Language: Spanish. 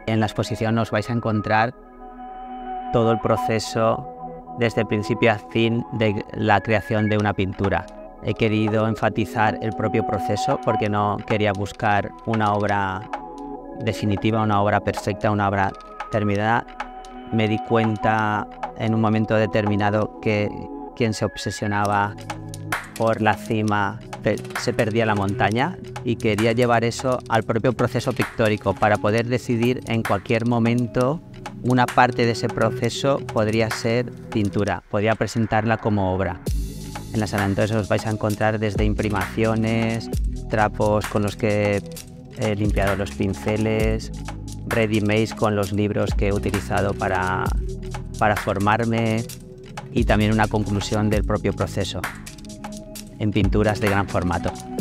En la exposición os vais a encontrar todo el proceso desde principio a fin de la creación de una pintura. He querido enfatizar el propio proceso porque no quería buscar una obra definitiva, una obra perfecta, una obra terminada. Me di cuenta en un momento determinado que quien se obsesionaba por la cima se perdía la montaña, y quería llevar eso al propio proceso pictórico para poder decidir en cualquier momento una parte de ese proceso podría ser pintura, podría presentarla como obra. En la sala entonces os vais a encontrar desde imprimaciones, trapos con los que he limpiado los pinceles, ready-made con los libros que he utilizado para formarme, y también una conclusión del propio proceso en pinturas de gran formato.